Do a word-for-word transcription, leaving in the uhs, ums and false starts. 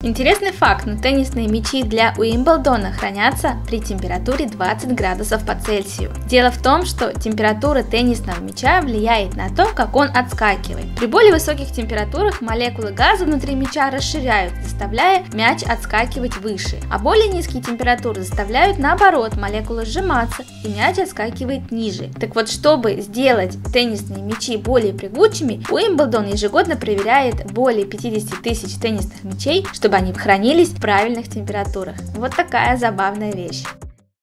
Интересный факт, но теннисные мячи для Уимблдона хранятся при температуре двадцать градусов по Цельсию. Дело в том, что температура теннисного мяча влияет на то, как он отскакивает. При более высоких температурах молекулы газа внутри мяча расширяют, заставляя мяч отскакивать выше, а более низкие температуры заставляют наоборот молекулы сжиматься, и мяч отскакивает ниже. Так вот, чтобы сделать теннисные мячи более прыгучими, Уимблдон ежегодно проверяет более пятидесяти тысяч теннисных мячей, чтобы они хранились в правильных температурах. Вот такая забавная вещь.